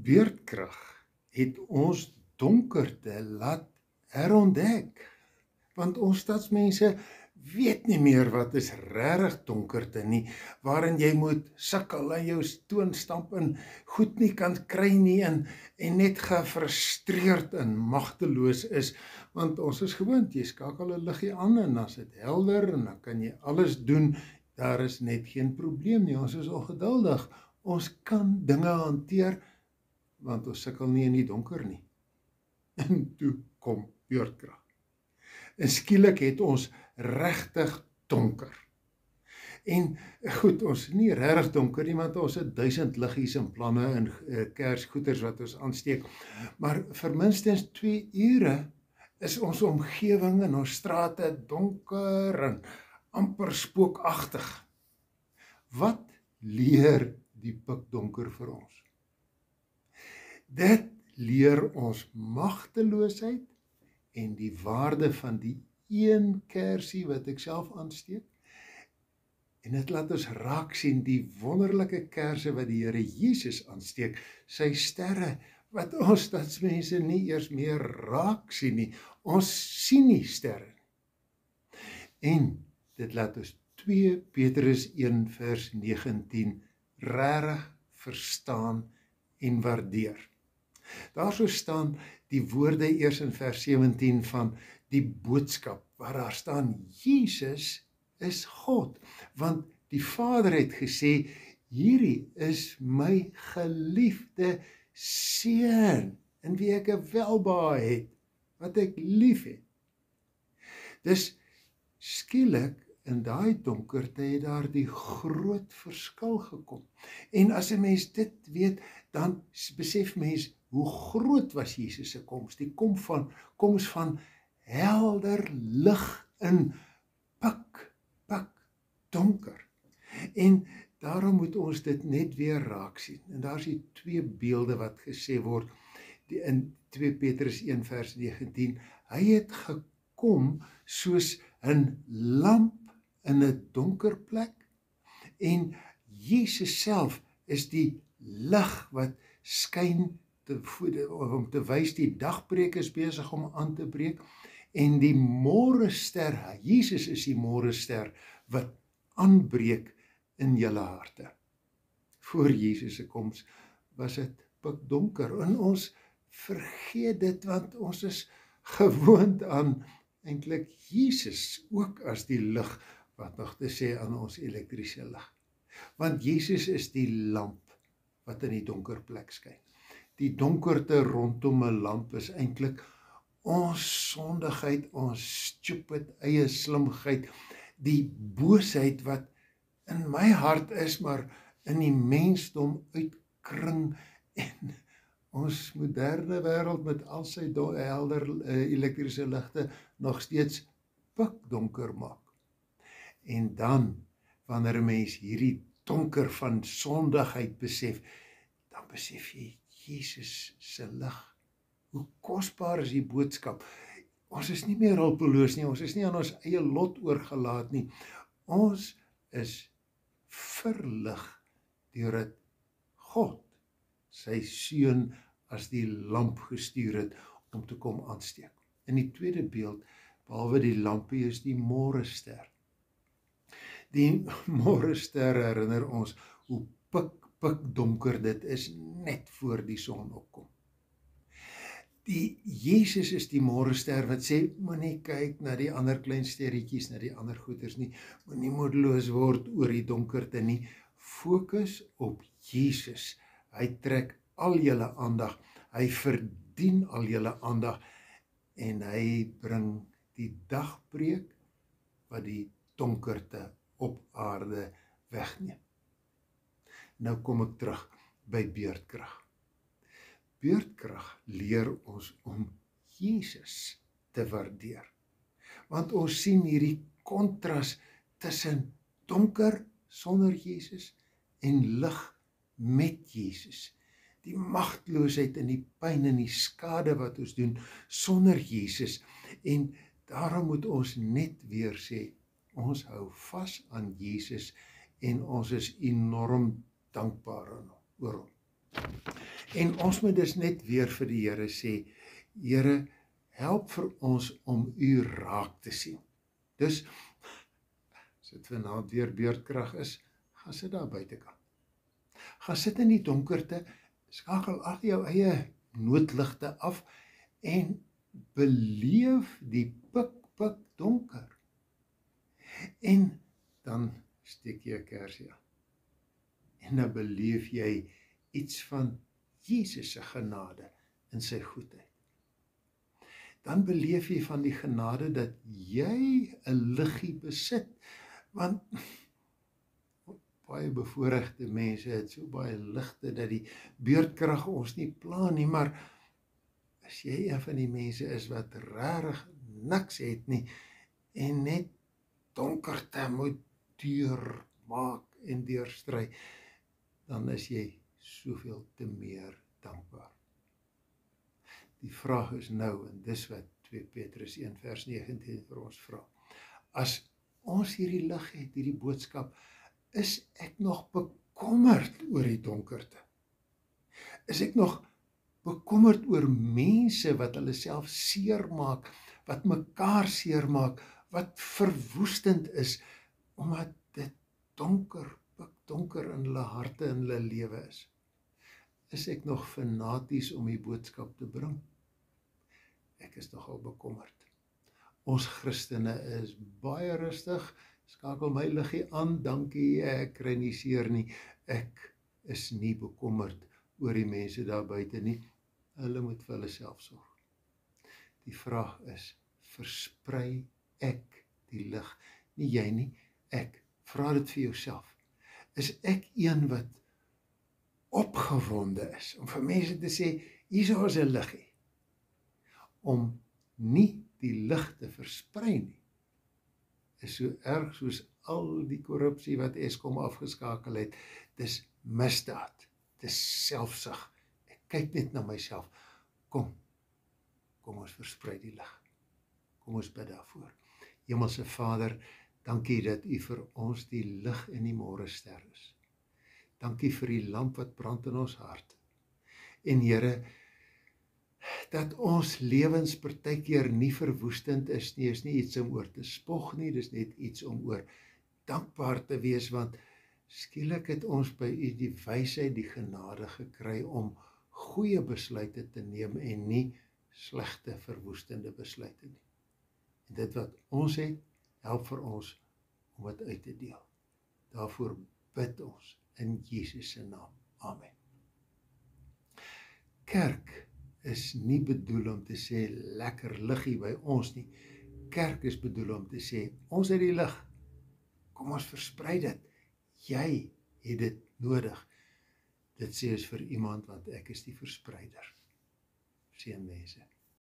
Beerdkrag het ons donkerte laat herontdek, want ons stadsmense weet nie meer wat is regtig donkerte nie, waarin jy moet sukkel en jou toon stamp en goed nie kan kry nie en net gefrustreerd en magteloos is, want ons is gewoond, jy skakel 'n liggie aan en as dit helder en dan kan jy alles doen, daar is net geen probleem nie, ons is ongeduldig, ons kan dinge hanteer, want ons sukkel nie in die donker nie. En toe kom beerdkrag. En skielik het ons regtig donker. En goed, ons is nie regtig donker nie, want ons het 1000 liggies en planne en kersgoeders wat ons aansteek. Maar vir minstens 2 ure is ons omgewing en ons strate donker en amper spookagtig. Wat leer die pikdonker vir ons? Dit leer ons magteloosheid en die waarde van die een kersie wat ek self aansteek. En dit laat ons raak sien die wonderlike kerse wat die Here Jesus aansteek, sy sterre, wat ons stadsmense nie eers meer raak sien nie. Ons sien nie sterre nie. En dit laat ons 2 Petrus 1 vers 19 regtig verstaan en waardeer. Daarso staan die woorde eers in vers 17 van die boodskap, waar daar staan, Jesus is God, want die Vader het gesê, hierdie is my geliefde seun, in wie ek 'n welbehae het, wat ek lief het. Dus skielik in daai donkerte het daar die groot verskil gekom. En as 'n mens dit weet, dan besef mens hoe groot was Jesus se koms. Die koms van helder lig in pik donker. En daarom moet ons dit net weer raak sien. En daar is die 2 beelde wat gesê word in 2 Petrus 1 vers 19. Hy het gekom soos 'n lamp in 'n donker plek. En Jesus self is die lig wat skyn om te wys die dagbreek is besig om aan te breek. En die môrester, Jesus is die môrester wat aanbreek in julle harte. Voor Jesus se koms was dit pikdonker en ons vergeet dit want ons is gewoond aan eintlik Jesus ook as die lig wat nog te sê aan ons elektriese lig. Want Jesus is die lamp wat in die donker plek skyn. Die donkerte rondom 'n lamp is eintlik ons sondigheid, ons stupid eie slimheid, die boosheid wat in my hart is, maar in die mensdom uitkring en ons moderne wêreld met al sy helder elektriese ligte nog steeds pikdonker maak. En dan, wanneer 'n mens hierdie donker van sondigheid besef, dan besef jy Jesus se lig. Hoe kosbaar is die boodskap. Ons is nie meer hulpeloos nie, ons is nie aan ons eie lot oorgelaat nie. Ons is verlig deurdat God sy seun as die lamp gestuur het om te kom aansteek. In die tweede beeld, behalwe die lampie, is die môrester. Die môrester herinner ons hoe pikdonker dit is net voor die son opkom. Die Jesus is die môrester wat sê, moenie kyk na die ander klein sterretjies, na die ander goeders nie, moenie moedeloos word oor die donkerte nie, fokus op Jesus. Hy trek al julle aandag, hy verdien al julle aandag en hy bring die dagbreek wat die donkerte op aarde wegneem. Nou kom ek terug by beerdkrag. Beerdkrag leer ons om Jesus te waardeer. Want ons sien hierdie kontras tussen donker sonder Jesus en lig met Jesus. Die magteloosheid en die pyn en die skade wat ons doen sonder Jesus. En daarom moet ons net weer sê, ons hou vas aan Jesus en ons is enorm dankbaar oor hom. En ons moet dus net weer vir die Here sê, Here, help vir ons om U raak te sien. Dus, as dit vanaand weer beurtkrag is, gaan sit daar buitekant. Gaan sit in die donkerte, skakel al jou eie noodligte af en beleef die pik donker. En dan steek jy 'n kersie aan. En dan beleef jy iets van Jesus se genade in sy goedheid. Dan beleef jy van die genade dat jy 'n liggie besit, want baie bevoorregte mense het so baie ligte dat die beurtkrag ons nie pla nie, maar as jy een van die mense is wat rarig niks het nie en net donkerte moet deurmaak en deurstry, dan is jy soveel te meer dankbaar. Die vraag is nou, en dis wat 2 Petrus 1 vers 19 vir ons vra. As ons hierdie lig het, hierdie boodskap, is ek nog bekommerd oor die donkerte? Is ek nog bekommerd oor mense wat hulle self seermaak, wat mekaar seermaak, wat verwoestend is, omdat dit donker in hulle harte en hulle lewe is? Is ek nog fanaties om die boodskap te bring? Ek is nogal bekommerd. Ons Christene is baie rustig, skakel my liggie aan, dankie, ek kry nie seer nie, ek is nie bekommerd oor die mense daar buite nie, hulle moet vir hulle self sorg. Die vraag is, versprei ek die lig? Nie jy nie, ek. Vra dit vir jouself. Is ek een wat opgewonde is, om vir mense te sê, hier is 'n liggie, om nie die lig te versprei nie, is so erg soos al die korrupsie wat Eskom afgeskakel het. Dis misdaad, dis selfsug. Ek kyk net na myself. Kom ons versprei die lig. Kom ons bid daarvoor. Hemelse Vader, dankie dat U vir ons die lig in die môrester is. Dankie vir die lamp wat brand in ons hart. En Here, dat ons lewens partykeer nie verwoestend is nie iets om oor te spog nie, dis net iets om oor dankbaar te wees, want skielik het ons by U die wysheid, die genade gekry om goeie besluite te neem en nie slegte, verwoestende besluite nie. En dit wat ons het, help vir ons om dit uit te deel. Daarvoor bid ons in Jesus se naam. Amen. Kerk is nie bedoel om te sê lekker liggie by ons nie. Kerk is bedoel om te sê, ons het die lig. Kom ons versprei dit. Jy het dit nodig. Dit sê ons vir iemand, want ek is die verspreider. Seën mense.